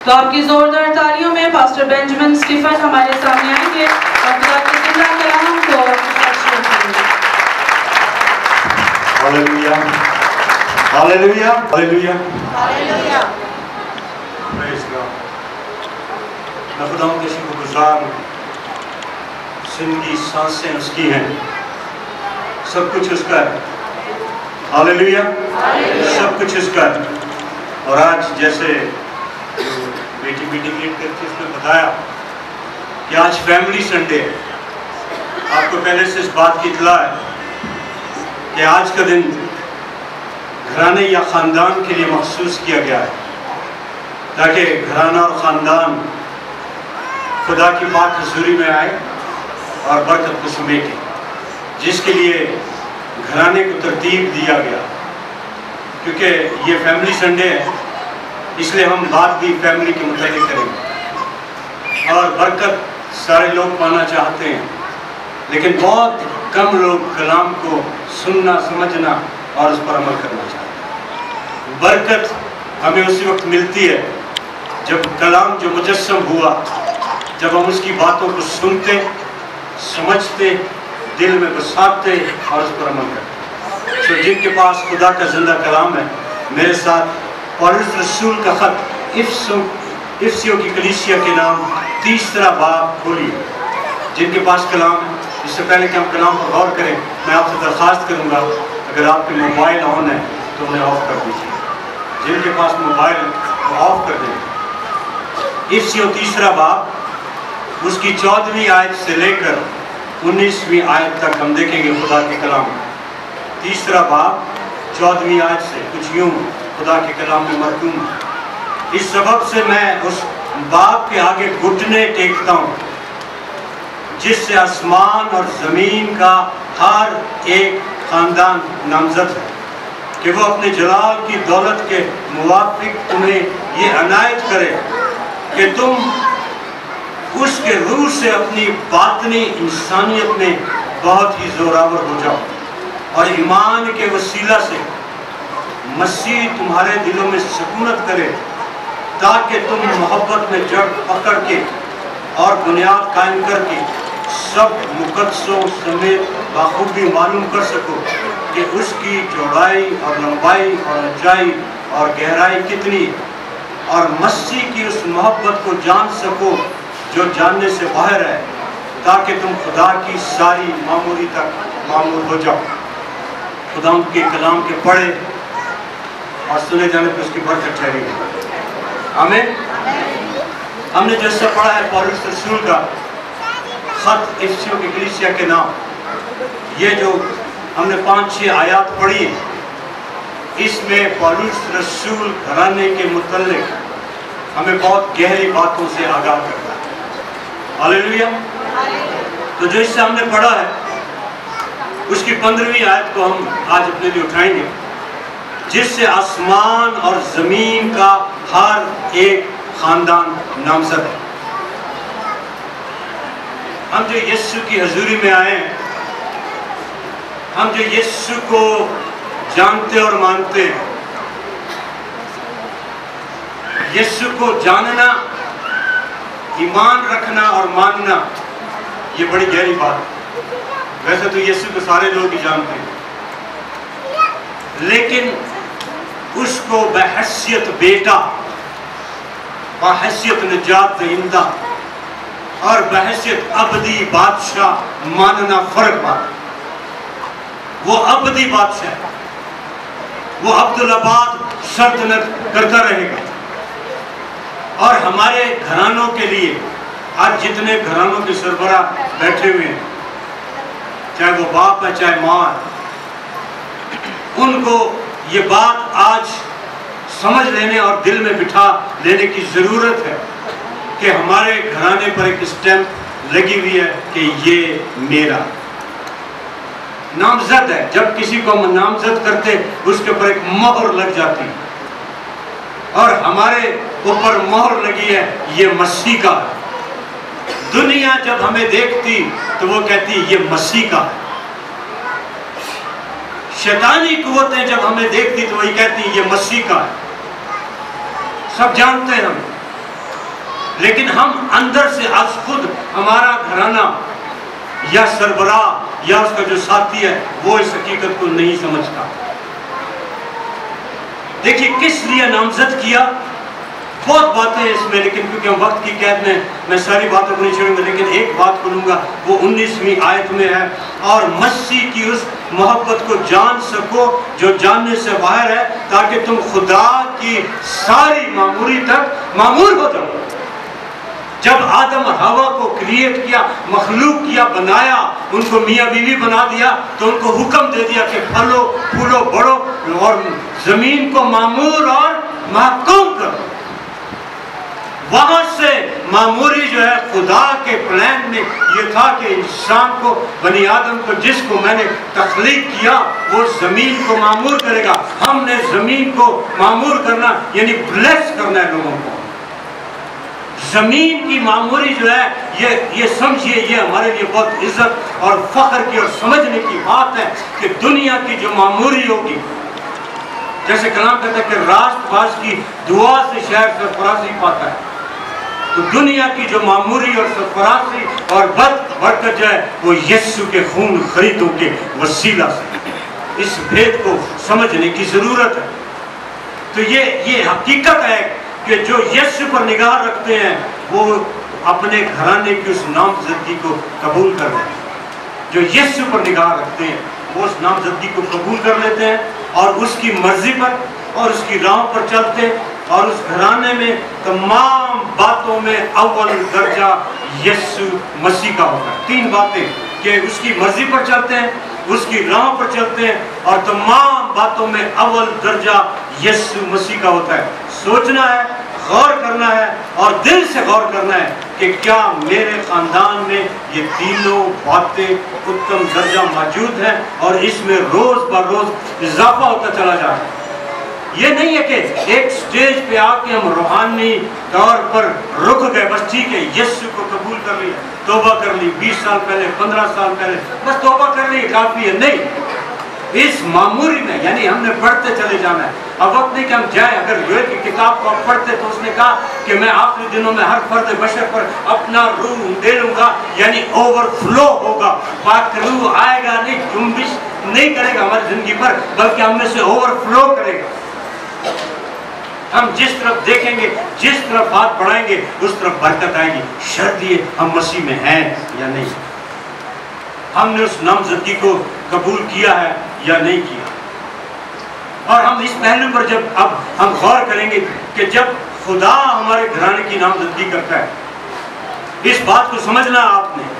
تو آپ کی زوردار تالیوں میں پاسٹر بینجمن اسٹیفن ہمارے سامنے آئیں گے اور خدا کے زندہ کلام کو hallelujah hallelujah hallelujah hallelujah. Praise God. میں خداوند کا شکر گزار ہوں، زندگی سانسیں اس کی ہیں، سب کچھ اس کا ہے۔ ہاللویا، سب کچھ اس کا ہے۔ اور آج جیسے بیٹی میٹنگ لیڈ کرتی اس نے بتایا کہ آج فیملی سنڈے ہے۔ آپ کو پہلے سے اس بات کی اطلاع ہے کہ آج کا دن گھرانے یا خاندان کے لیے مخصوص کیا گیا ہے، تاکہ گھرانہ اور خاندان خدا کی پاک حضوری میں آئے اور برکت کو سمیٹے، جس کے لیے گھرانے کو ترتیب دیا گیا۔ کیونکہ یہ فیملی سنڈے ہے، اس لیے ہم بات بھی فیملی کے متعلق کریں گے، اور برکت سارے لوگ پانا چاہتے ہیں، لیکن بہت کم لوگ کلام کو سننا، سمجھنا اور اس پر عمل کرنا چاہتے ہیں۔ برکت ہمیں اسی وقت ملتی ہے جب کلام جو مجسم ہوا، جب ہم اس کی باتوں کو سنتے، سمجھتے، دل میں بساتے اور اس پر عمل کرتے۔ تو جن کے پاس خدا کا زندہ کلام ہے، میرے ساتھ پولس رسول کا خط افسیوں کی کلیسیا کے نام 3 باب کھولیے۔ جن کے پاس کلام ہے، اس سے پہلے کہ ہم کلام پر غور کریں، میں آپ سے درخواست کروں گا اگر آپ کے موبائل آن ہے تو انہیں آف کر دیجیے۔ جن کے پاس موبائل ہے وہ آف کر دیں۔ افسیوں 3 باب، اس کی 14ویں آیت سے لے کر 19ویں آیت تک ہم دیکھیں گے خدا کے کلام۔ 3 باب 14ویں آیت سے کچھ یوں خدا کے کلام میں مرکوم۔ اس سبب سے میں اس باپ کے آگے گھٹنے ٹیکتا ہوں جس سے آسمان اور زمین کا ہر ایک خاندان نامزد ہے، کہ وہ اپنے جلال کی دولت کے موافق تمہیں یہ عنایت کرے کہ تم اس کے روح سے اپنی باطنی انسانیت میں بہت ہی زوراور ہو جاؤ، اور ایمان کے وسیلہ سے مسیح تمہارے دلوں میں سکونت کرے، تاکہ تم محبت میں جڑ پکڑ کے اور بنیاد قائم کر کے سب مقدسوں سمیت بخوبی معلوم کر سکو کہ اس کی چوڑائی اور لمبائی اور اونچائی اور گہرائی کتنی، اور مسیح کی اس محبت کو جان سکو جو جاننے سے باہر ہے، تاکہ تم خدا کی ساری معمولی تک معمول ہو جاؤ۔ خدا ان کے کلام کے پڑھے اور سنے جانے پر اس کی برکت ٹھہرے گی۔ آمین۔ ہم نے جو حصہ پڑھا ہے پولس رسول کا خط افسیوں کی کلیسیا کے نام، یہ جو ہم نے 5-6 آیات پڑھی ہیں، اس میں پولس رسول گھرانے کے متعلق ہمیں بہت گہری باتوں سے آگاہ کرتا ہے۔ ہاللویا۔ تو جو حصہ ہم نے پڑھا ہے اس کی 15ویں آیت کو ہم آج اپنے لیے اٹھائیں گے، جس سے آسمان اور زمین کا ہر ایک خاندان نامزد ہے۔ ہم جو یسوع کی حضوری میں آئے ہیں، ہم جو یسوع کو جانتے اور مانتے ہیں، یسوع کو جاننا، ایمان رکھنا اور ماننا، یہ بڑی گہری بات ہے۔ ویسے تو یسوع کو سارے لوگ ہی جانتے ہیں، لیکن اس کو بحیثیت بیٹا، بحیثیت نجات دہندہ اور بحیثیت ابدی بادشاہ ماننا فرق بات۔ وہ ابدی بادشاہ ہے، وہ عبدالآباد سلطنت کرتا رہے گا، اور ہمارے گھرانوں کے لیے آج جتنے گھرانوں کے سربراہ بیٹھے ہوئے ہیں، چاہے وہ باپ ہے چاہے ماں ہے، ان کو یہ بات آج سمجھ لینے اور دل میں بٹھا لینے کی ضرورت ہے کہ ہمارے گھرانے پر ایک اسٹیمپ لگی ہوئی ہے کہ یہ میرا نامزد ہے۔ جب کسی کو ہم نامزد کرتے اس کے اوپر ایک مہر لگ جاتی، اور ہمارے اوپر مہر لگی ہے یہ مسیح کا ہے۔ دنیا جب ہمیں دیکھتی تو وہ کہتی یہ مسیح کا ہے، شیطانی قوتیں جب ہمیں دیکھتی تو وہی کہتی یہ مسیح کا ہے۔ سب جانتے ہیں ہم لیکن ہم اندر سے از خود ہمارا گھرانہ یا سربراہ یا اس کا جو ساتھی ہے وہ اس حقیقت کو نہیں سمجھتا. دیکھیے کس لیے نامزد کیا. بہت باتیں ہیں اس میں، لیکن کیونکہ ہم وقت کی قید میں ساری باتوں کو نہیں چھوڑوں گا، لیکن ایک بات کروں گا، وہ 19ویں آیت میں ہے، اور مسیح کی اس محبت کو جان سکو جو جاننے سے باہر ہے، تاکہ تم خدا کی ساری معموری تک معمور ہو جاؤ. جب آدم اور حوا کو کریٹ کیا، مخلوق کیا، بنایا، ان کو میاں بیوی بنا دیا، تو ان کو حکم دے دیا کہ پھلو پھولو بڑھو اور زمین کو معمور اور محکوم کرو. وہاں سے معموری جو ہے خدا کے پلان میں یہ تھا کہ انسان کو، بنی آدم کو، جس کو میں نے تخلیق کیا، وہ زمین کو معمور کرے گا. ہم نے زمین کو معمور کرنا یعنی بلیس کرنا ہے لوگوں کو. زمین کی معموری جو ہے یہ سمجھیے، یہ ہمارے لیے بہت عزت اور فخر کی اور سمجھنے کی بات ہے کہ دنیا کی جو معموری ہوگی، جیسے کلام کہتا ہے کہ راست باز کی دعا سے شہر سرفرازی پاتا ہے، تو دنیا کی جو معموری اور سرفرازی اور برکت جو ہے وہ یسوع کے خون خریدوں کے وسیلہ سے. اس بھید کو سمجھنے کی ضرورت ہے. تو یہ حقیقت ہے کہ جو یسوع پر نگاہ رکھتے ہیں وہ اپنے گھرانے کی اس نامزدگی کو قبول کر لیتے ہیں. جو یسوع پر نگاہ رکھتے ہیں وہ اس نامزدگی کو قبول کر لیتے ہیں اور اس کی مرضی پر اور اس کی راہوں پر چلتے ہیں، اور اس گھرانے میں تمام باتوں میں اول درجہ یسوع مسیح کا ہوتا ہے. 3 باتیں کہ اس کی مرضی پر چلتے ہیں، اس کی راہوں پر چلتے ہیں، اور تمام باتوں میں اول درجہ یسوع مسیح کا ہوتا ہے. سوچنا ہے، غور کرنا ہے اور دل سے غور کرنا ہے کہ کیا میرے خاندان میں یہ تینوں باتیں اتم درجہ موجود ہیں اور اس میں روز بروز اضافہ ہوتا چلا جا رہا ہے. یہ نہیں ہے کہ ایک سٹیج پہ آ کے ہم روحانی طور پر رک گئے، بس ٹھیک ہے یسوع کو قبول کر لیا، توبہ کر لی 20 سال پہلے، 15 سال پہلے، بس توبہ کر لی کافی ہے. نہیں، اس معموری میں یعنی ہم نے پڑھتے چلے جانا ہے. اب وقت نہیں کہ ہم جائیں. اگر یوئل کی کتاب کو آپ پڑھتے تو اس نے کہا کہ میں آخری دنوں میں ہر فرد بشر پر اپنا روح دے لوں گا، یعنی اوور فلو ہوگا. پاک روح آئے گا، نہیں جنبش نہیں کرے گا ہماری زندگی پر، بلکہ ہم میں سے اوور فلو کرے گا. ہم جس طرف دیکھیں گے، جس طرف ہاتھ بڑھائیں گے، اس طرف برکت آئے گی. شرط یہ ہم مسیح میں ہیں یا نہیں، ہم نے اس نامزدگی کو قبول کیا ہے یا نہیں کیا. اور ہم اس پہلو پر جب اب ہم غور کریں گے کہ جب خدا ہمارے گھرانے کی نامزدگی کرتا ہے، اس بات کو سمجھنا آپ نے،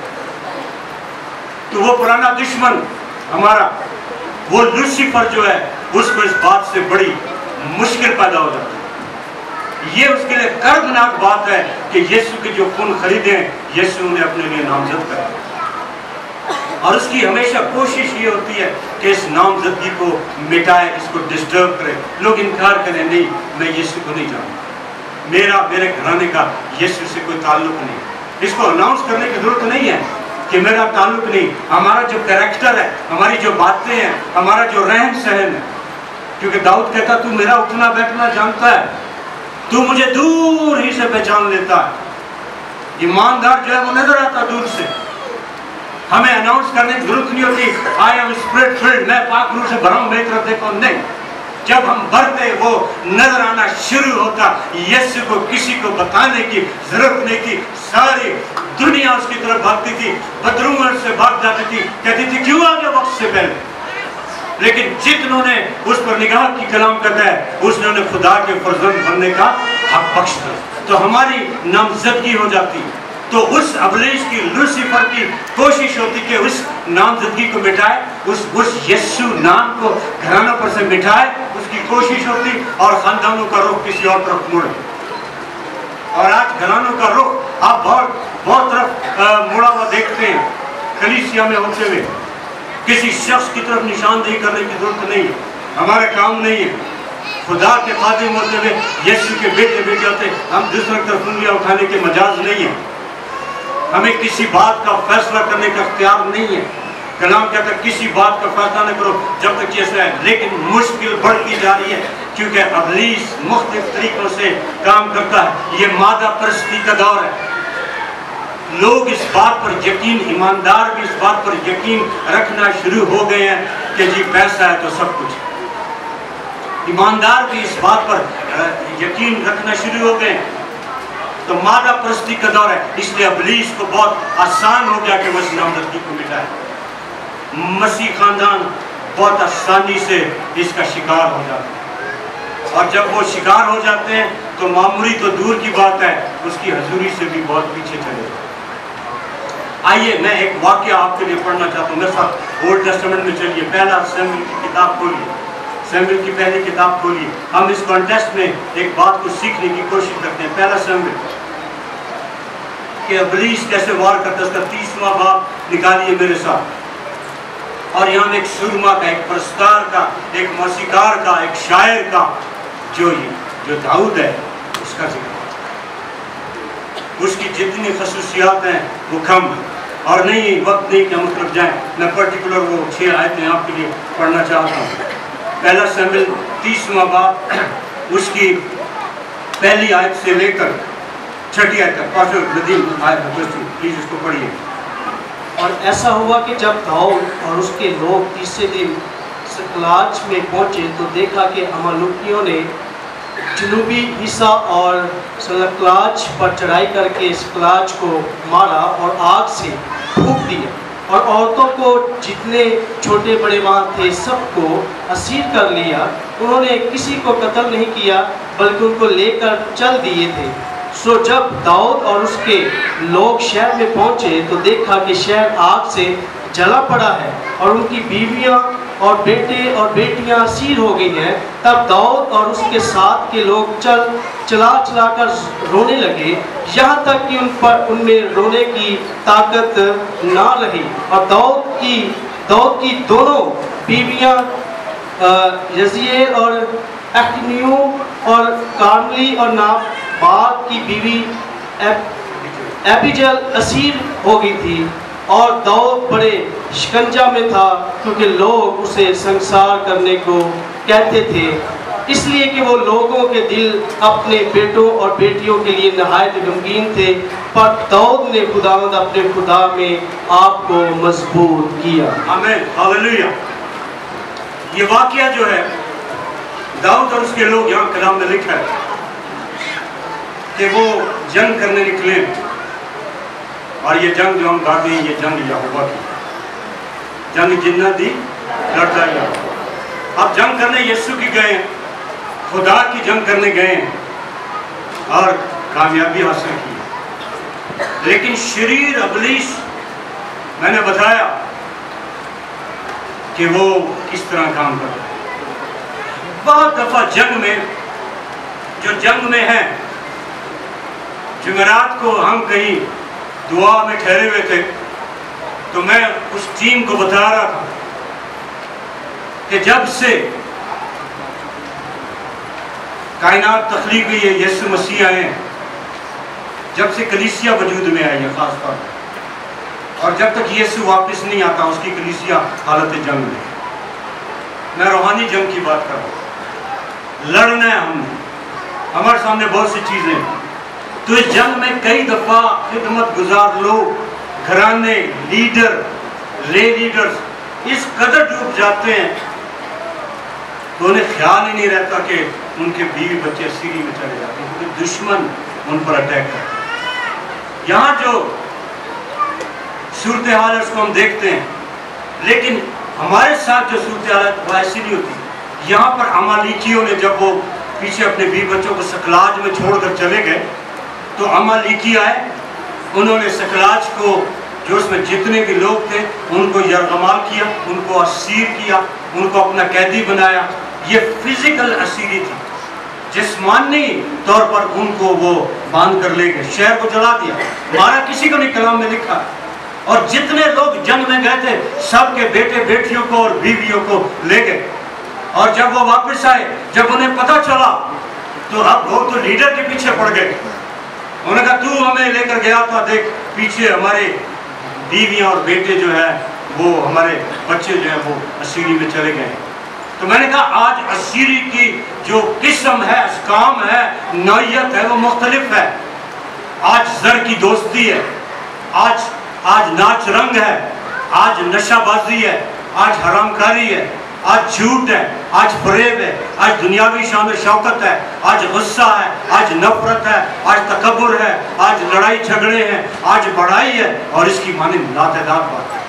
تو وہ پرانا دشمن ہمارا، وہ لوسیفر جو ہے، اس کو اس بات سے بڑی مشکل پیدا ہو جاتی ہے. یہ اس کے لیے کردناک بات ہے کہ یسوع کے جو خون خریدے ہیں، یسوع نے اپنے لیے نامزد کر دیا. اور اس کی ہمیشہ کوشش یہ ہوتی ہے کہ اس نامزدگی کو مٹائے، اس کو ڈسٹرب کرے. لوگ انکار کریں، نہیں میں یسوع کو نہیں جانتا، میرے گھرانے کا یسوع سے کوئی تعلق نہیں. اس کو اناؤنس کرنے کی ضرورت نہیں ہے کہ میرا تعلق نہیں. ہمارا جو کریکٹر ہے، ہماری جو باتیں ہیں، ہمارا جو رہن سہن ہے، کیونکہ داؤد کہتا تو میرا اٹھنا بیٹھنا جانتا ہے، تو مجھے دور ہی سے پہچان لیتا ہے. ایماندار جو ہے وہ نظر آتا دور سے. ہمیں اناؤنس کرنے کی ضرورت نہیں ہوتی آئی ایم اسپرٹ فلڈ، میں پاک روح سے بھرا ہوں، میری طرف دیکھو. نہیں، جب ہم بھرتے وہ نظر آنا شروع ہوتا. یسوع کو کسی کو بتانے کی ضرورت نہیں تھی، ساری دنیا اس کی طرف بھاگتی تھی، بدرومر سے بھاگ جاتی تھی، کہتی تھی کیوں آ گیا وقت سے پہلے. لیکن جتنوں نے اس پر نگاہ کی، کلام کرتا ہے اس نے انہیں خدا کے فرزند بننے کا حق بخش دیا، تو ہماری نامزدگی ہو جاتی. تو اس ابلیس کی، لوسیفر کی کوشش ہوتی کہ اس نامزدگی کو مٹائے، اس یسوع نام کو گھرانوں پر سے مٹائے، اس کی کوشش ہوتی، اور خاندانوں کا رخ کسی اور طرف موڑے. اور آج گھرانوں کا رخ آپ بہت طرف موڑا ہوا دیکھتے ہیں. کلیسیا میں ہوتے ہوئے کسی شخص کی طرف نشاندہی کرنے کی ضرورت نہیں ہے، ہمارا کام نہیں ہے. خدا کے خادم ہوتے ہوئے، یسوع کے بیٹے بیٹے ہوتے، ہم دوسروں کی طرف انگلیاں اٹھانے کے مجاز نہیں ہے. ہمیں کسی بات کا فیصلہ کرنے کا اختیار نہیں ہے. کلام کہتا ہے کسی بات کا فیصلہ نہ کرو جب تک یہ ہے. لیکن مشکل بڑھتی جا رہی ہے کیونکہ ابلیس مختلف طریقوں سے کام کرتا ہے. یہ مادہ پرستی کا دور ہے. لوگ اس بات پر یقین، ایماندار بھی اس بات پر یقین رکھنا شروع ہو گئے ہیں کہ جی پیسہ ہے تو سب کچھ. ایماندار بھی اس بات پر یقین رکھنا شروع ہو گئے ہیں. تو مادہ پرستی کا دور ہے، اس لیے ابلیس کو بہت آسان ہو گیا کہ وہ اس نامزدگی کو مٹائے. مسیح خاندان بہت آسانی سے اس کا شکار ہو جاتا ہے، اور جب وہ شکار ہو جاتے ہیں تو معمولی تو دور کی بات ہے، اس کی حضوری سے بھی بہت پیچھے چلے جاتے ہیں. آئیے میں ایک واقعہ آپ کے لیے پڑھنا چاہتا ہوں. میرے ساتھ اولڈ ٹیسٹمنٹ میں چلیے، پہلا سیموئیل کی کتاب کھولیے. سیموئیل کی پہلی کتاب کھولیے. ہم اس کانٹیکسٹ میں ایک بات کو سیکھنے کی کوشش کرتے ہیں. پہلا سیموئیل کہ ابلیس کیسے وار کرتا ہے، اس کا 30واں باب نکالیے میرے ساتھ. اور یہاں ایک سرما کا، ایک پرستار کا، ایک موسیقار کا، ایک شاعر کا، جو داؤد ہے اس کا ذکر. اس کی جتنی خصوصیات ہیں وہ کم ہیں، اور نہیں وقت نہیں کہ ہم اس طرف جائیں. میں پرٹیکولر وہ 6 آیتیں آپ کے لیے پڑھنا چاہتا ہوں. پہلا سیموئیل 30واں باب، اس کی پہلی آیت سے لے کر 6 آیت تک. پاسٹر ندیم پلیز اس کو پڑھیے. اور ایسا ہوا کہ جب داؤد اور اس کے لوگ تیسرے دن سکلاج میں پہنچے تو دیکھا کہ عمالوکیوں نے جنوبی حصہ اور سکلاج پر چڑھائی کر کے سکلاج کو مارا اور آگ سے پھونک دیا، اور عورتوں کو جتنے چھوٹے بڑے وہاں تھے سب کو اسیر کر لیا. انہوں نے کسی کو قتل نہیں کیا بلکہ ان کو لے کر چل دیے تھے. سو جب داؤد اور اس کے لوگ شہر میں پہنچے تو دیکھا کہ شہر آگ سے جلا پڑا ہے اور ان کی بیویاں اور بیٹے اور بیٹیاں اسیر ہو گئی ہیں. تب داؤد اور اس کے ساتھ کے لوگ چلا کر رونے لگے، یہاں تک کہ ان میں رونے کی طاقت نہ رہی. اور داؤد کی دونوں بیویاں یزیل اور اخنیو اور کارملی اور نابال کی بیوی ایبیجل اسیر ہو گئی تھی. اور داؤد بڑے شکنجہ میں تھا کیونکہ لوگ اسے سنسار کرنے کو کہتے تھے، اس لیے کہ وہ لوگوں کے دل اپنے بیٹوں اور بیٹیوں کے لیے نہایت غمگین تھے. پر داؤد نے خداوند اپنے خدا میں آپ کو مضبوط کیا. آمین، ہاللیلویا. یہ واقعہ جو ہے داؤد اور اس کے لوگ، یہاں کلام میں لکھا ہے کہ وہ جنگ کرنے نکلے، اور یہ جنگ جو ہم گاتے ہیں یہ جنگ یہوہ کی، جنگ جنت دی لڑتا یہوہ. اب جنگ کرنے یسوع کی گئے ہیں، خدا کی جنگ کرنے گئے ہیں اور کامیابی حاصل کی. لیکن شریر ابلیس، میں نے بتایا کہ وہ کس طرح کام کرتا ہے. بہت دفعہ جنگ میں، جو جنگ میں ہیں، جمعرات کو ہم کہیں دعا میں ٹھہرے ہوئے تھے تو میں اس ٹیم کو بتا رہا تھا کہ جب سے کائنات تخلیق ہوئی ہے، یسوع مسیح آئے ہیں، جب سے کلیسیا وجود میں آئی ہے خاص طور پر، اور جب تک یسوع واپس نہیں آتا اس کی کلیسیا حالت جنگ میں. میں روحانی جنگ کی بات کر رہا ہوں. لڑنا ہے ہم نے، ہمارے سامنے بہت سی چیزیں. تو اس جنگ میں کئی دفعہ خدمت گزار لوگ، گھرانے، لیڈر، لے لیڈرز اس قدر ڈوب جاتے ہیں تو انہیں خیال ہی نہیں رہتا کہ ان کے بیوی بچے سیری میں چلے جاتے ہیں، کیونکہ دشمن ان پر اٹیک کرتا ہے. یہاں جو صورتحال ہے اس کو ہم دیکھتے ہیں، لیکن ہمارے ساتھ جو صورتحال ہے وہ ایسی نہیں ہوتی. یہاں پر عمالیکیوں نے جب وہ پیچھے اپنے بیوی بچوں کو سکلاج میں چھوڑ کر چلے گئے تو عمالیکی آئے، انہوں نے سکلاج کو، جو اس میں جتنے بھی لوگ تھے ان کو یرغمال کیا، ان کو اسیر کیا، ان کو اپنا قیدی بنایا. یہ فزیکل اسیری تھی، جسمانی طور پر ان کو وہ باندھ کر لے گئے، شہر کو جلا دیا، مارا کسی کو نہیں، کلام میں لکھا. اور جتنے لوگ جنگ میں گئے تھے سب کے بیٹے بیٹیوں کو اور بیویوں کو لے گئے. اور جب وہ واپس آئے، جب انہیں پتہ چلا تو اب وہ تو لیڈر کے پیچھے پڑ گئے. انہوں نے کہا تو ہمیں لے کر گیا تھا، دیکھ پیچھے ہمارے بیویاں اور بیٹے جو ہیں وہ، ہمارے بچے جو ہیں وہ اسیری میں چلے گئے. تو तो मैंने कहा आज असीरी की जो किस्म है, काम है, नौयत है, वो मुख्तलिफ है। आज जर की दोस्ती है, आज नाच रंग है, आज नशाबाजी है, आज हरामकारी है, आज झूठ है, आज फरेब है, आज दुनियावी शान और शौकत है, आज गुस्सा है, आज नफरत है, आज तकब्बुर है, आज लड़ाई झगड़े हैं, आज बढ़ाई है, और इसकी मानिंद लातेदार बात है।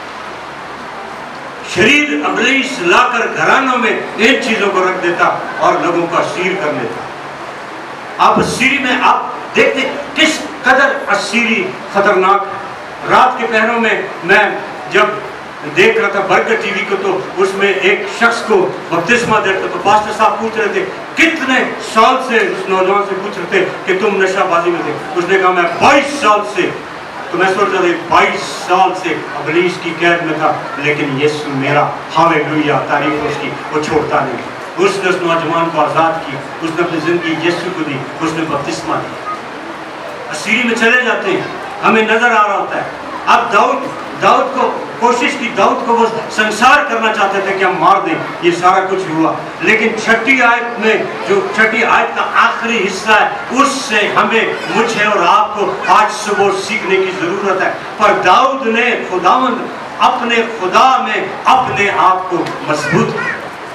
शरीर इब्लीस लाकर घरानों में इन चीजों को रख देता और लोगों को असीर कर लेता। आप असीरी में आप देखते किस कदर असीरी खतरनाक है। रात के पहरों में मैं जब देख रहा था बरकत टीवी को, तो उसमें एक शख्स को बपतिस्मा देता, तो पास्टर साहब पूछ रहे थे कितने साल से, उस नौजवान से पूछ रहे थे कि तुम नशाबाजी में थे। उसने कहा मैं 22 साल से। तो मैं सोच रहा था 22 साल से इब्लीस की कैद में था, लेकिन यीशु मेरा, हालेलुया, तारीफ उसकी, वो छोड़ता नहीं। उसने उस नौजवान को आज़ाद किया, उसने अपनी जिंदगी यीशु को दी, उसने बपतिस्मा दिया। असीरी में चले जाते हैं, हमें नजर आ रहा होता है। अब दाऊद को कोशिश की, दाऊद को वो संसार करना चाहते थे कि हम मार दें, ये सारा कुछ हुआ। लेकिन छठी आयत में, जो छठी आयत का आखिरी हिस्सा है, उससे हमें, मुझे और आपको आज सुबह सीखने की जरूरत है। पर दाऊद ने खुदावंद अपने खुदा में अपने आप को मजबूत किया।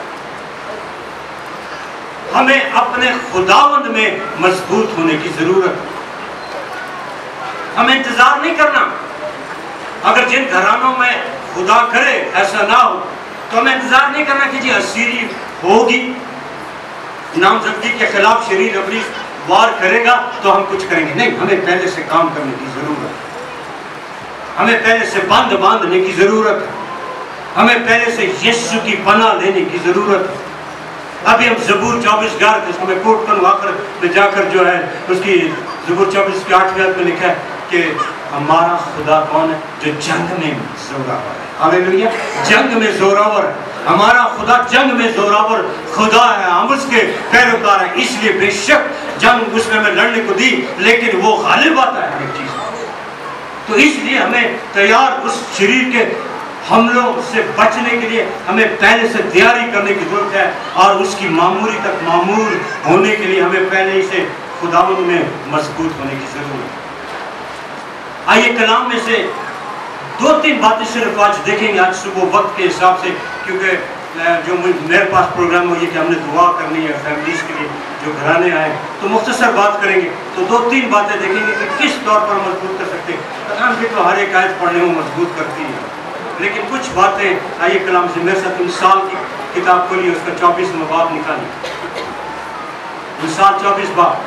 हमें अपने खुदावंद में मजबूत होने की जरूरत है। हमें इंतजार नहीं करना। अगर जिन घरानों में खुदा करे ऐसा ना हो, तो हमें इंतजार नहीं करना कि जी असीरी होगी, नामजदगी के खिलाफ शरीर इब्लीस वार करेगा तो हम कुछ करेंगे। नहीं, हमें पहले से काम करने की जरूरत है। हमें पहले से बंद बांधने की जरूरत है। हमें पहले से यीशु की पनाह लेने की जरूरत है। अभी हम ज़बूर 24:11, जिसको मैं कोट करूँ, आखिर में जाकर जो है उसकी ज़बूर 24 की 8 में लिखा है कि हमारा खुदा कौन है? जो जंग में जोरावर है। हालेलुया, जंग में जोरावर है। हमारा खुदा जंग में जोरावर खुदा है, हम उसके पैरोकार हैं। इसलिए बेशक जंग उसने हमें लड़ने को दी, लेकिन वो गालिब आता है हर चीज। तो इसलिए हमें तैयार, उस शरीर के हमलों से बचने के लिए हमें पहले से तैयारी करने की जरूरत है, और उसकी मामूरी तक मामूर होने के लिए हमें पहले ही से खुदावंद में मजबूत होने की जरूरत है। आइए कलाम में से 2-3 बातें सिर्फ आज देखेंगे, आज सुबह वक्त के हिसाब से, क्योंकि जो मेरे पास प्रोग्राम हो ये कि हमने दुआ करनी है फैमिलीज के लिए जो घराने आए, तो मुख्तसर बात करेंगे। तो 2-3 बातें देखेंगे कि किस तौर पर मजबूत कर सकते हैं। कलाम की तो हर एक आयत पढ़ने में मजबूत करती है, लेकिन कुछ बातें आइए कलाम से मेरे साथ मिसाल की किताब खोलिए, उसका 24वां बाब निकालिए। मिसाल 24 बाब।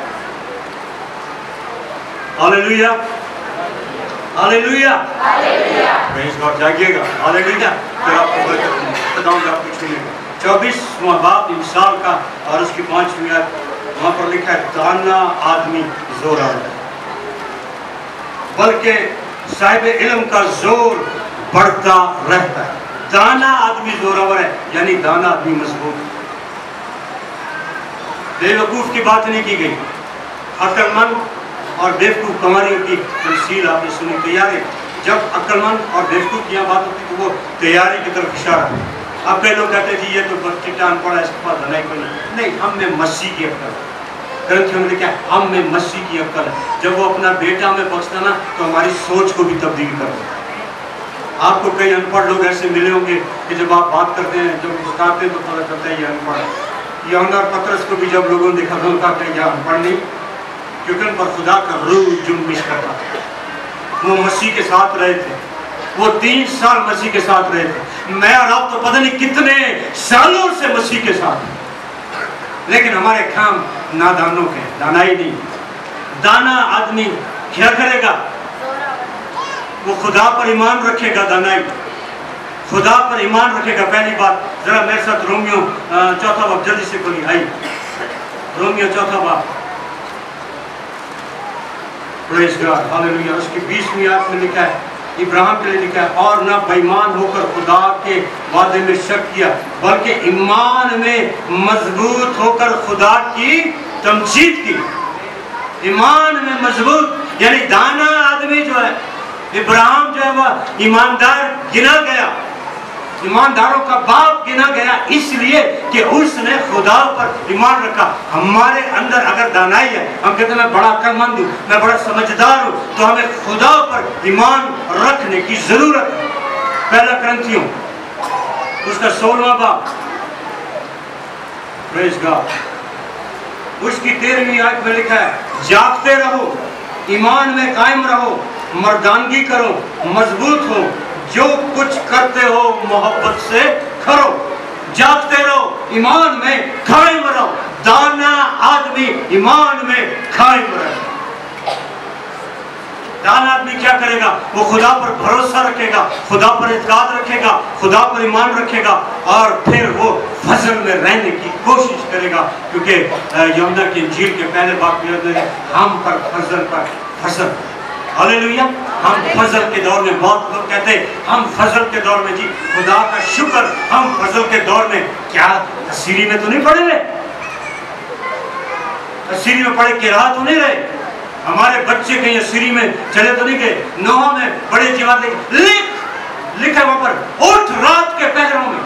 Hallelujah, hallelujah, praise God. जागिएगा, हालेलुया। फिर आपको बताऊंगा, आप कुछ नहीं। 24वां बाब मिसाल का और उसकी 5वीं आयत, वहां पर लिखा है दाना आदमी जोरावर है, बल्कि साहिब इल्म का जोर बढ़ता रहता है। दाना आदमी जोरावर है, यानी दाना आदमी मजबूत है। बेवकूफ की बात नहीं की गई, अक्लमंद और बेवकूफ कमारियों की तमसील आपने सुनी। तैयारी, जब अक्लमंद और बेवकूफ की बात होती तो वो तैयारी की तरफ इशारा है। अब कई लोग कहते हैं जी ये तो बच्चा पड़ा, इसके पास भलाई कोई नहीं। हम में मसीह की अक्ल है। ग्रंथियों में लिखा है हम में मसीह की अक्ल है। जब वो अपना बेटा में बख्शता ना, तो हमारी सोच को भी तब्दील कर देता है। आपको कई अनपढ़ लोग ऐसे मिले होंगे कि जब आप बात करते हैं, जब बताते हैं तो पता चलता है ये अनपढ़ है। यूहन्ना और पतरस को भी जब लोगों ने देखा तो उनका यह अनपढ़ नहीं, क्योंकि उन पर खुदा का रूह जुम्बिश करता था। वो मसीह के साथ रहे थे, वो 3 साल मसीह के साथ रहे थे। मैं और आप तो पता नहीं कितने सालों से मसीह के साथ हैं, लेकिन हमारे काम नादानों के, दानाई नहीं। दाना आदमी क्या करेगा? वो खुदा पर ईमान रखेगा। दानाई खुदा पर ईमान रखेगा। पहली बात, जरा मेरे साथ रोमियो 4वां बाब जल्दी से खोलिए। आई रोमियो 4वां बाब, प्रेज़ गॉड, हालेलुया। उसकी 20वीं आयत में लिखा है, इब्राहिम के लिए लिखा है, और ना बेईमान होकर खुदा के वादे में शक किया, बल्कि ईमान में मजबूत होकर खुदा की तमजीद की। ईमान में मजबूत, यानी दाना आदमी जो है, इब्राहिम जो है वह ईमानदार गिना गया। ईमानदारों का बाप गिना गया इसलिए कि उसने खुदा पर ईमान रखा। हमारे अंदर अगर दानाई है, हम कहते हैं मैं बड़ा अक्लमंद हूँ, मैं बड़ा समझदार हूँ, तो हमें खुदा पर ईमान रखने की जरूरत है। पहला करंथियों उसका 16वां बाब, प्रेज़ गॉड, उसकी 13वीं आयत में लिखा है, जागते रहो, ईमान में कायम रहो, मर्दानगी करो, मजबूत हो, जो कुछ करते हो मोहब्बत से करो। जागते रहो, ईमान में कायम रहो। दाना आदमी ईमान में कायम रहे। दाना आदमी क्या करेगा? वो खुदा पर भरोसा रखेगा, खुदा पर इत्काद रखेगा, खुदा पर ईमान रखेगा और फिर वो फजल में रहने की कोशिश करेगा। क्योंकि यूहन्ना की इंजील के पहले बाब में हम पर फजल पर फसल। हालेलुया। हम फजल के दौर में, बहुत लोग कहते हैं हम फजल के दौर में, जी खुदा का शुक्र हम फजल के दौर में। क्या सीरी में तो नहीं पढ़े रहे? सीरी में पढ़े के राह तो नहीं रहे? हमारे बच्चे कहीं सीरी में चले तो नहीं गए? नोहा में बड़े जीवात लिखा वहां पर, उठ रात के पहरों में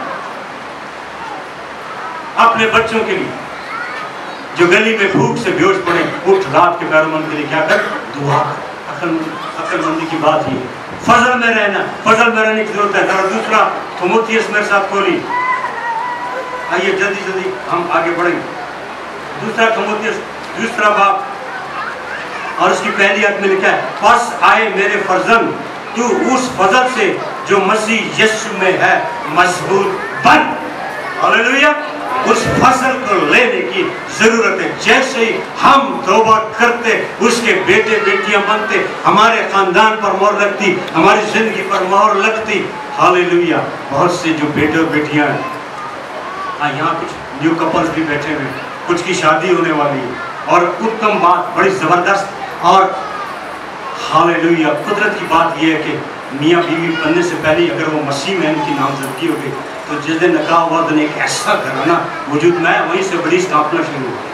अपने बच्चों के लिए जो गली में भूख से बेहोश पड़े, उठ रात के पहरों में उनके लिए क्या कर? दुआ कर। अक्लमंदी की बात ही फजल में रहना, फजल में रहने की जरूरत है। और दूसरा थिमुथियुस मेरे साथ खोली, आइए जल्दी जल्दी हम आगे बढ़ेंगे। दूसरा थिमुथियुस दूसरा बाब और उसकी पहली आयत में लिखा है, बस आए मेरे फर्जंद, तू उस फजल से जो मसीह यीशु में है मजबूत बन। हालेलुया। उस फसल को लेने की जरूरत है। जैसे ही हम तौबा करते, उसके बेटे बेटियां बनते, हमारे खानदान पर मोहर लगती, हमारी जिंदगी पर मोहर लगती। हालेलुया। बहुत से जो बेटे और बेटियां हैं, यहाँ कुछ न्यू कपल्स भी बैठे हुए, कुछ की शादी होने वाली है और उत्तम बात, बड़ी जबरदस्त और हालेलुया कुदरत की बात यह है कि मियाँ बीवी बनने से पहले अगर वो मसीह में इनकी नामजदगी हो गई, तो जिस दिन निकाह हुआ दिन एक ऐसा घराना वजूद में है, वहीं से बड़ी स्थापना शुरू हुई।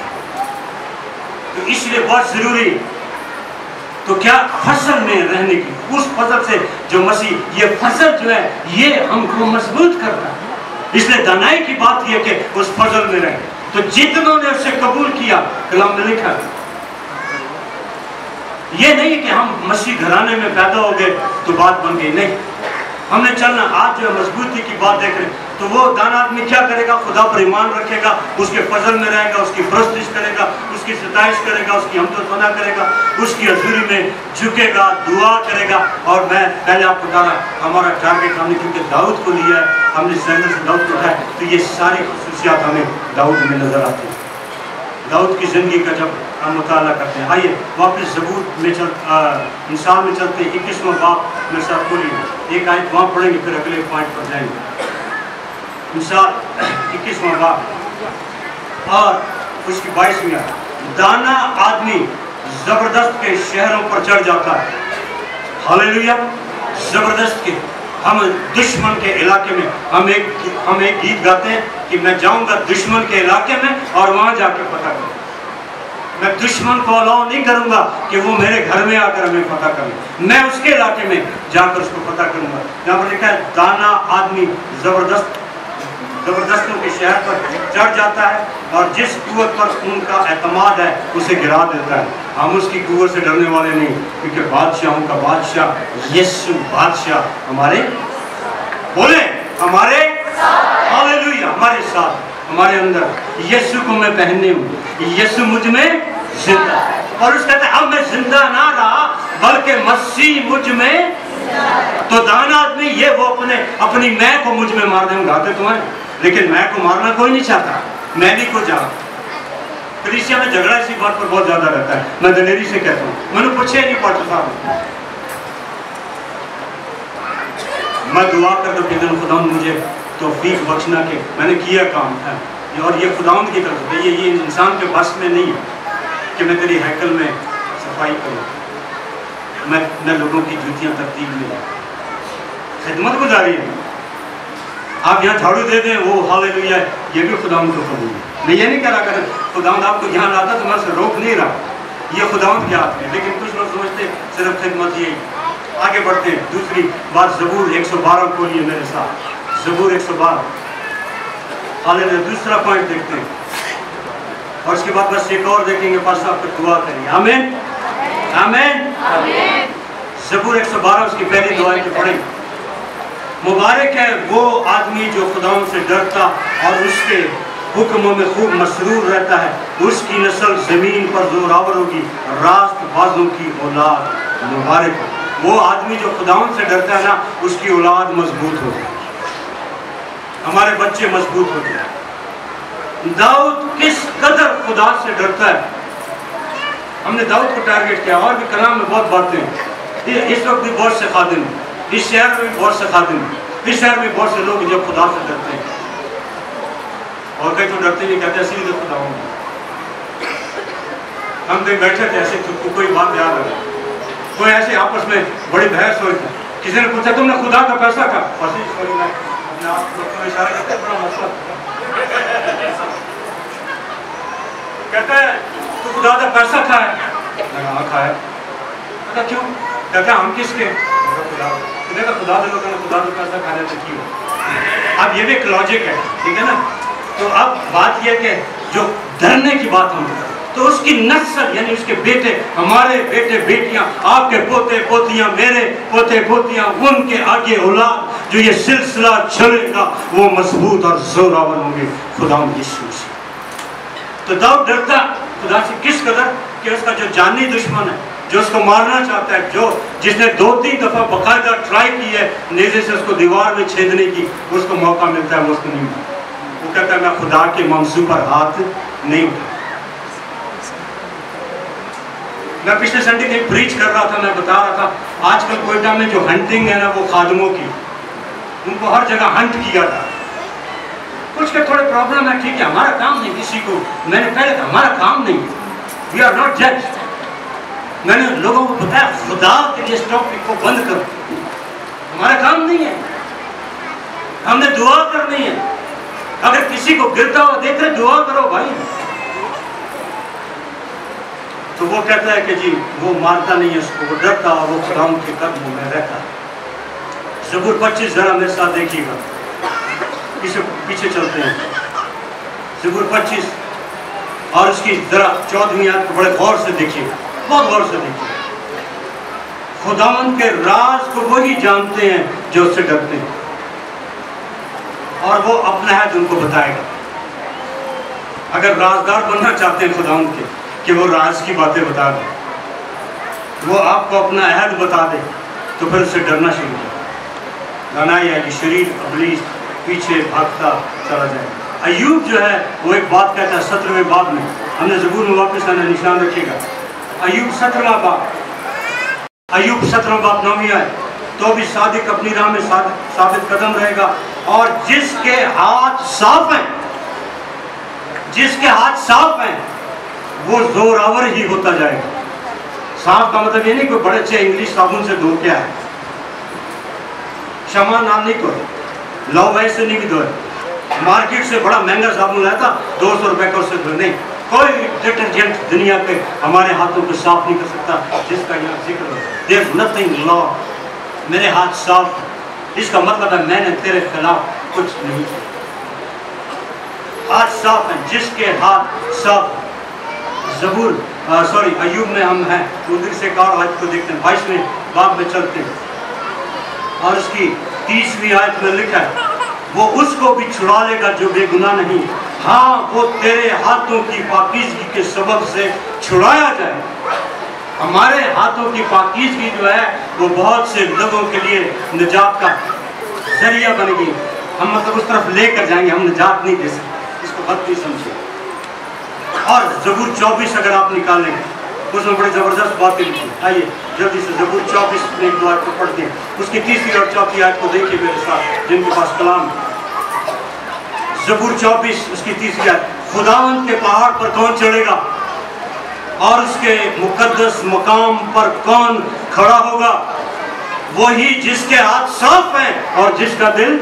तो इसलिए बहुत जरूरी, तो क्या फसल में रहने की, उस फसल से जो मसीह, ये फसल जो है ये हमको मजबूत करता है। इसलिए दानाई की बात यह कि उस फसल में रहे। तो जितनों ने उसे कबूल किया, कलाम में लिखा, ये नहीं कि हम मसीह घराने में पैदा हो गए तो बात बन गई, नहीं। हमने चलना, आज जो मजबूती की बात देख रहे हैं, तो वो दाना आदमी क्या करेगा? खुदा पर ईमान रखेगा, उसके फजल में रहेगा, उसकी परस्तिश करेगा, उसकी सताइश करेगा, उसकी हमदोसना करेगा, उसकी हजूरी में झुकेगा, दुआ करेगा। और मैं पहले आपको बता रहा, हमारा टारगेट हमने क्योंकि दाऊद को लिया है, हमने सैंडल से दाऊद को उठाया, तो ये सारी खुसूसियात हमें दाऊद में नजर आती है। दाऊद की जिंदगी का जब हम मुताला करते हैं, आइए वापस ज़बूर में इंसान में चलते हैं। 21वां बाब मेरे साथ बोलिए, एक आयत वहाँ पढ़ेंगे फिर अगले पॉइंट पर जाएंगे। इंसान 21वां बाब और उसकी 22वीं आयत, दाना आदमी जबरदस्त के शहरों पर चढ़ जाता है। हालेलुया। जबरदस्त के, हम दुश्मन के इलाके में, हम एक गीत गाते हैं कि मैं जाऊंगा दुश्मन के इलाके में और वहां जाके पता करूं। मैं दुश्मन को अलाउ नहीं करूंगा कि वो मेरे घर में आकर हमें पता करे, मैं उसके इलाके में जाकर उसको पता करूंगा। यहाँ पर लिखा है, दाना आदमी जबरदस्तों के शहर पर चढ़ जाता है और जिस कुव्वत पर उनका एतमाद है उसे गिरा देता है। हम उसकी कुव्वत से डरने वाले नहीं, क्योंकि बादशाहों का बादशाह यीशु बादशाह हमारे, बोले हमारे, हालेलुया, हमारे साथ, हमारे अंदर। यीशु को मैं पहने हूँ, यीशु मुझ में जिंदा है। और उस कहते हैं अब मैं जिंदा ना रहा बल्कि मसीह मुझ में। तो दाना आदमी ये वो अपनी मैं को मुझ में मार दें, गाते तो हैं, लेकिन मैं को मारना कोई नहीं चाहता, मैं भी को जा। कलीसिया में झगड़ा इसी बात पर बहुत ज्यादा रहता है। मैं दलेरी से कहता हूँ, मैंने पूछे नहीं पढ़ता था, मैं दुआ कर दो कि खुदा मुझे तौफीक बख्शना के मैंने किया काम है, और ये खुदावंद की तरफ से, ये इंसान के बस में नहीं है कि मैं तेरी हैकल में सफाई करूँ, मैं लोगों की जूतियाँ तरतीब में, खिदमत गुजारी है। आप यहाँ झाड़ू दे दें, वो हालेलुया, ये भी खुदावंद को कबूल है। मैं ये नहीं कह रहा कर खुदावंद आपको ध्यान आता तो मैं उसे रोक नहीं रहा, ये खुदावंद के हाथ में। लेकिन कुछ लोग समझते सिर्फ खिदमत यही। आगे बढ़ते हैं, दूसरी बात ज़बूर 112 खोलिए मेरे साथ। ज़बूर 112। हालेलुया। दूसरा पॉइंट देखते हैं और उसके बाद बस एक और देखेंगे, पास आपको दुआ करेंगे। आमीन आमीन। ज़बूर 112 उसकी पहली दुआ की पढ़ेंगे। मुबारक है वो आदमी जो खुदावंद से डरता और उसके हुक्मों में खूब मसरूर रहता है, उसकी नस्ल ज़मीन पर जोरावर होगी, रास्त बाजों की औलाद मुबारक हो। वो आदमी जो खुदावंद से डरता है ना, उसकी औलाद मजबूत होती है, हमारे बच्चे मजबूत होते हैं। दाऊद किस कदर खुदा से डरता है। हमने दाऊद को टारगेट किया, और भी कलाम में बहुत बातें हैं। इस वक्त भी बहुत से खादिम हैं, इस शहर में भी बहुत से खादिम हैं, इस शहर में बहुत से लोग जो खुदा से डरते हैं, और कई तो डरते नहीं, कहते ऐसे ही तो खुदा होंगे। हम कहीं बैठे थे ऐसे, तो कोई बात याद आ गई, कोई ऐसे आपस में बड़ी बहस हो रही, किसी ने पूछा तुमने खुदा का पैसा कहा, अपने आप को इशारा करते बड़ा मसला कहता है तू खुदा का पैसा खाए। हाँ खाए। कहता क्यों? कहता हम किसके? खुदा दे लोग खुदा का पैसा खाने से क्यों? अब ये भी एक लॉजिक है, ठीक है ना। तो अब बात यह कि जो डरने की बात हम करें तो उसकी नस्ल यानी उसके बेटे, हमारे बेटे बेटियां, आपके पोते पोतियां, मेरे पोते पोतियां, उनके आगे औलाद, जो ये सिलसिला चलेगा वो मजबूत और जोरावर होंगे खुदा यीशु से। तो दाऊद डरता खुदा से किस कदर कि उसका जो जानी दुश्मन है, जो उसको मारना चाहता है, जो जिसने 2-3 दफा बाकायदा ट्राई की है नेज़े से उसको दीवार में छेदने की, उसको मौका मिलता है, वो उसको नहीं मारता। वो कहता है मैं खुदा के मंसूब पर हाथ नहीं उठा। मैं पिछले संडे कहीं प्रीच कर रहा था, मैं बता रहा था आजकल कोयटा में जो हंटिंग है ना वो खादमों की, उनको हर जगह हंट किया था। कुछ के थोड़े प्रॉब्लम है, ठीक है, हमारा काम नहीं किसी को, मैंने पहले कहा हमारा काम नहीं, वी आर नॉट जज। मैंने लोगों को बताया खुदा के लिए टॉपिक को बंद करो, हमारा काम नहीं है, हमने दुआ करनी है। अगर किसी को गिरता हुआ देख रहे दुआ करो भाई। तो वो कहता है कि जी वो मारता नहीं है उसको, वो डरता और वो खुदा के कदमों में रहता है। ज़बूर 25 जरा मेरे साथ देखिएगा, पीछे चलते हैं। ज़बूर 25 और उसकी जरा 14वीं आयत को बड़े गौर से देखिएगा, बहुत गौर से देखिए। खुदावंद के राज को वही जानते हैं जो उससे डरते हैं, और वो अपना है उनको बताएगा। अगर राजदार बनना चाहते हैं खुदावंद के कि वो राज की बातें बता दे, वो आपको अपना अहद बता दे, तो फिर उससे डरना शुरू कर गाना ही है कि शरीर अबलीस पीछे भागता चला जाए। अय्यूब जो है वो एक बात कहता है 17वें बाब में, हमने ज़बूर में वापस आना निशान रखिएगा। अय्यूब 17वां बाब, अय्यूब 17वां बाब 9वीं आयत। तो भी सादिक अपनी राह में साबित कदम रहेगा, और जिसके हाथ साफ हैं, जिसके हाथ साफ हैं वो जोरावर ही होता जाएगा। साफ का मतलब ये नहीं कोई बड़े अच्छे इंग्लिश साबुन से धो के आए, क्षमा नाम नहीं कोई, लव वैसे नहीं भी धोए, मार्केट से बड़ा महंगा साबुन लाया था 200 रुपए का, उससे धोए नहीं। कोई डिटर्जेंट दुनिया पे हमारे हाथों को साफ नहीं कर सकता जिसका यहाँ जिक्र हो। देयर इज नथिंग लॉ, मेरे हाथ साफ, इसका मतलब है मैंने तेरे खिलाफ कुछ नहीं किया। हाथ साफ है, जिसके हाथ साफ। ज़बूर अय्यूब में हम हैं, उधर से एक और आयत को देखते हैं, 22वें बाब में चलते हैं, और उसकी 30वीं आयत में लिखा है वो उसको भी छुड़ा लेगा जो बेगुनाह नहीं। हाँ, वो तेरे हाथों की पाकीज़गी के सबब से छुड़ाया जाए। हमारे हाथों की पाकीज़गी जो है वो बहुत से लोगों के लिए निजात का जरिया बनेगी। हम मतलब उस तरफ लेकर जाएंगे, हम निजात नहीं दे सकते, इसको बात नहीं समझिए। और ज़बूर 24 अगर आप निकालेंगे उसमें बड़ी ज़बरदस्त बातें लिखी। आइए जल्दी से ज़बूर 24 में एक दो आयत को पढ़ते हैं, उसकी 3री और 4थी आयत को देखिए मेरे साथ जिनके पास कलाम। ज़बूर 24 उसकी 3री आयत, खुदावंद के पहाड़ पर कौन चढ़ेगा और उसके मुकद्दस मकाम पर कौन खड़ा होगा? वही जिसके हाथ साफ हैं और जिसका दिल,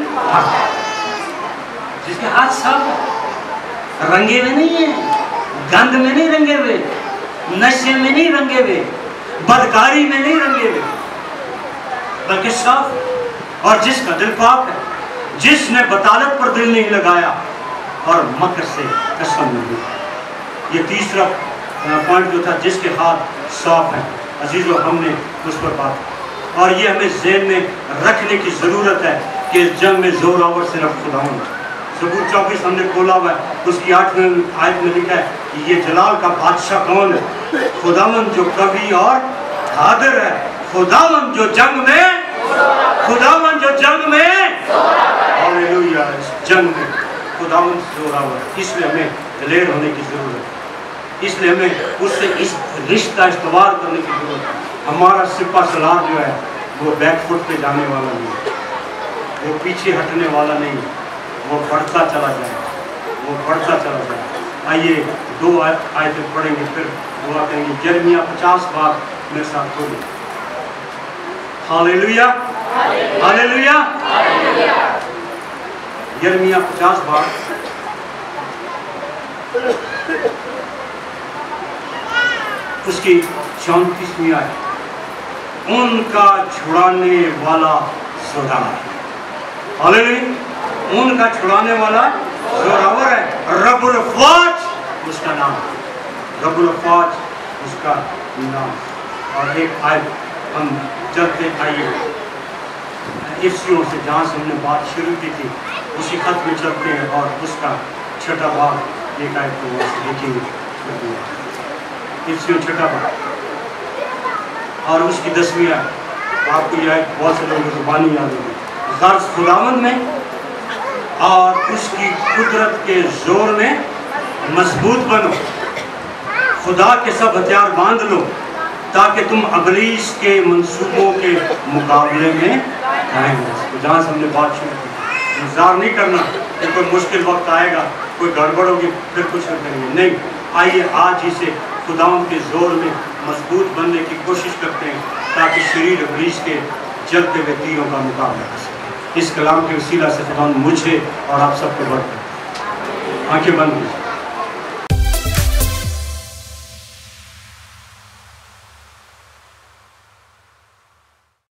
जिसके हाथ साफ है, रंगे हुए नहीं है, गंद में नहीं रंगे हुए, नशे में नहीं रंगे हुए, बदकारी में नहीं रंगे हुए, बल्कि साफ, और जिसका दिल पाक है। जिस ने बतालत पर दिल नहीं लगाया और मकर से कसम नहीं ली। ये तीसरा पॉइंट जो था, जिसके हाथ साफ हैं। अजीजों, हमने उस पर बात, और ये हमें ज़हन में रखने की ज़रूरत है कि इस जंग में ज़ोरावर सिर्फ खुदावंद। सबूत 24 हमने खोला हुआ है, उसकी 8वीं आयत में लिखा है कि ये जलाल का बादशाह कौन है? खुदावंद जो कवि और हादिर है, खुदावंद जो जंग में, खुदावंद जो जंग में, हालेलुया, इस जंग में खुदावंद ज़ोरावर। इसलिए हमें दलेर होने की ज़रूरत है, इसलिए हमें उससे इस रिश्ता इस्तवार करने की जरूरत है। हमारा सिपा सलार जो है वो बैकफुट पे जाने वाला नहीं है, वो पीछे हटने वाला नहीं है, वो बढ़ता चला जाए, वो बढ़ता चला जाए। आइए 2 आयतें पढ़ेंगे, फिर दुआ करेंगे। यिर्मयाह 50 बार मेरे साथ खोलें। हालेलुया, हालेलुया, यिर्मयाह 50 बार। उसकी 34वीं आयत, उनका छुड़ाने वाला ज़ोरावर। हालेलुया, उनका छुड़ाने वाला ज़ोरावर है। रब्बुल फ़ौज उसका नाम, रब्बुल फ़ौज उसका नाम। और एक आयत हम चलते आइए इफ्सियों से, जहाँ से हमने बात शुरू की थी, उसी खत में चलते हैं और उसका 6ठा भाग एक आयत को वहाँ से देखेंगे। इफ्सियों 6ठा भाग और उसकी 10वीं आयत। आपको यह आयत बहुत से लोगों की ज़ुबानी याद होगी। गर्ज खुदावंद में और उसकी कुदरत के जोर में मजबूत बनो, खुदा के सब हथियार बांध लो, ताकि तुम अबलीस के मंसूबों के मुकाबले में कायम रहो। जहाँ से हमने बात शुरू की, इंतजार नहीं करना कि कोई मुश्किल वक्त आएगा, कोई गड़बड़ होगी, फिर कुछ करेंगे, नहीं। आइए आज ही से खुदावंद के जोर में मजबूत बनने की कोशिश करते हैं, ताकि शरीर अबलीस के जलते हुए तीरों का मुकाबला कर सके। इस कलाम के वसीला से खुदावंद मुझे और आप सबको बरकत। आंखें बंद कीजिए।